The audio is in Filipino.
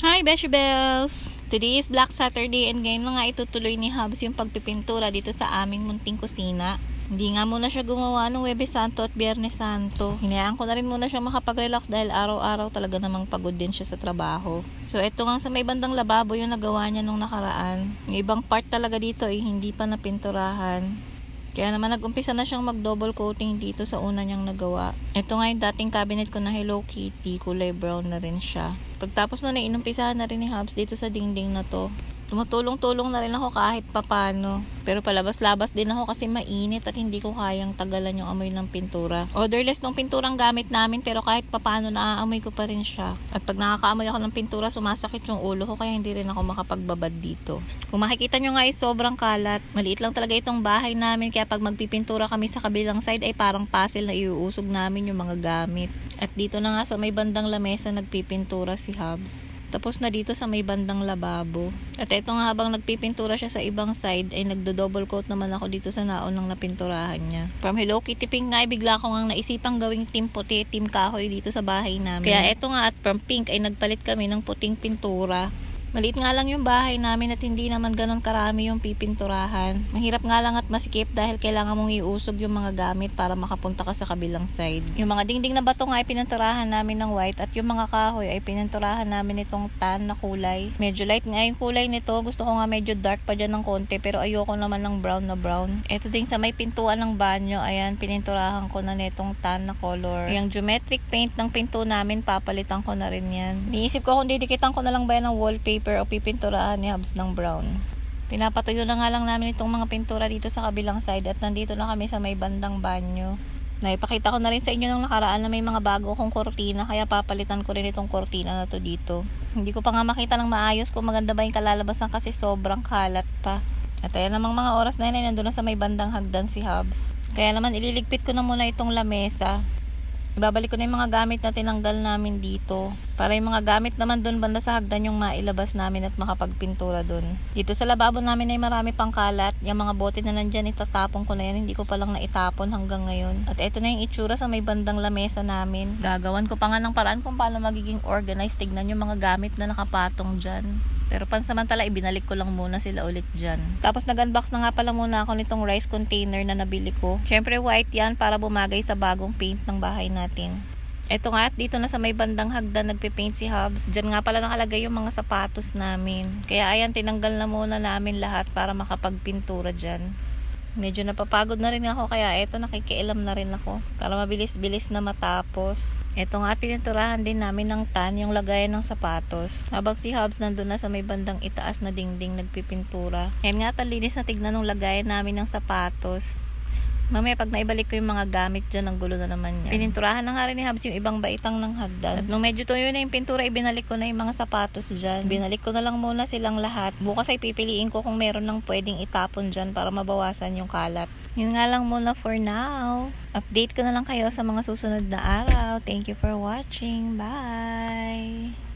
Hi Beshi Bells! Today is Black Saturday and ngayon na nga itutuloy ni Hubs yung pagpipintura dito sa aming munting kusina. Hindi nga muna siya gumawa ng Huwebes Santo at Biyernes Santo. Hinayaan ko na rin muna siya makapag-relax dahil araw-araw talaga namang pagod din siya sa trabaho. So eto nga sa may bandang lababo yung nagawa niya nung nakaraan. Yung ibang part talaga dito ay hindi pa napinturahan. Kaya naman nag-umpisa na siyang mag-double coating dito sa una niyang nagawa. Ito nga yung dating cabinet ko na Hello Kitty, kulay brown na rin siya. Pagtapos na inumpisahan na rin ni Hubs dito sa dingding na to. Tumutulong-tulong na rin ako kahit papano. Pero palabas-labas din ako kasi mainit at hindi ko kayang tagalan yung amoy ng pintura. Odorless ng pinturang gamit namin pero kahit papano naaamoy ko pa rin siya. At pag nakakaamoy ako ng pintura, sumasakit yung ulo ko kaya hindi rin ako makapagbabad dito. Kung makikita nyo nga ay sobrang kalat. Maliit lang talaga itong bahay namin kaya pag magpipintura kami sa kabilang side ay parang puzzle na iuusog namin yung mga gamit. At dito na nga sa may bandang lamesa nagpipintura si Hubs. Tapos na dito sa may bandang lababo. At eto nga habang nagpipintura siya sa ibang side ay nagdo-double coat naman ako dito sa naunang napinturahan niya. From Hello Kitty pink nga ay bigla ko nga naisipang gawing team puti, team kahoy dito sa bahay namin. Kaya eto nga at from pink ay nagpalit kami ng puting pintura. Maliit nga lang yung bahay namin at hindi naman ganon karami yung pipinturahan. Mahirap nga lang at masikip dahil kailangan mong iusog yung mga gamit para makapunta ka sa kabilang side. Yung mga dingding na bato nga ay pininturahan namin ng white at yung mga kahoy ay pininturahan namin itong tan na kulay. Medyo light nga yung kulay nito. Gusto ko nga medyo dark pa dyan ng konti pero ayoko naman ng brown na brown. Ito din sa may pintuan ng banyo. Ayan, pininturahan ko na nitong tan na color. Yung geometric paint ng pinto namin, papalitan ko na rin yan. Niisip ko kung didikitan ko na lang ba yan ng wallpaper o pipinturahan ni Hubs ng brown. Pinapatuyo na nga lang namin itong mga pintura dito sa kabilang side at nandito na kami sa may bandang banyo. Naipakita ko na rin sa inyo nung nakaraan na may mga bago kong kortina kaya papalitan ko rin itong kortina na to dito. Hindi ko pa nga makita ng maayos kung maganda ba yung kalalabasan kasi sobrang kalat pa. At ayan namang mga oras na yun ay nandun na sa may bandang hagdan si Hubs. Kaya naman ililigpit ko na muna itong lamesa. Ibabalik ko na yung mga gamit na tinanggal namin dito. Para yung mga gamit naman dun banda sa hagdan yung mailabas namin at makapagpintura dun. Dito sa lababo namin ay marami pang kalat. Yung mga bote na nandyan itatapon ko na yan. Hindi ko palang naitapon hanggang ngayon. At eto na yung itsura sa may bandang lamesa namin. Gagawan ko pa nga ng paraan kung paano magiging organized. Tignan yung mga gamit na nakapatong dyan. Pero pansamantala, ibinalik ko lang muna sila ulit dyan. Tapos nag-unbox na nga pala muna ako nitong rice container na nabili ko. Syempre white yan para bumagay sa bagong paint ng bahay natin. Eto nga at dito na sa may bandang hagdan nagpipaint si Hubs. Diyan nga pala nakalagay yung mga sapatos namin. Kaya ayan, tinanggal na muna namin lahat para makapagpintura dyan. Medyo napapagod na rin ako kaya eto nakikialam na rin ako para mabilis-bilis na matapos. Eto nga pininturahan din namin ng tan yung lagayan ng sapatos. Habang si Hubs nandun na sa may bandang itaas na dingding nagpipintura. Yan nga talinis na tignan ng lagayan namin ng sapatos. Mamaya pag naibalik ko yung mga gamit dyan, ang gulo na naman yan. Pininturahan na nga rin ni Hubs yung ibang baitang ng hagdan. At nung medyo tuyo na yung pintura, ibinalik ko na yung mga sapatos dyan. Binalik ko na lang muna silang lahat. Bukas ay pipiliin ko kung meron ng pwedeng itapon dyan para mabawasan yung kalat. Yun nga lang muna for now. Update ko na lang kayo sa mga susunod na araw. Thank you for watching. Bye!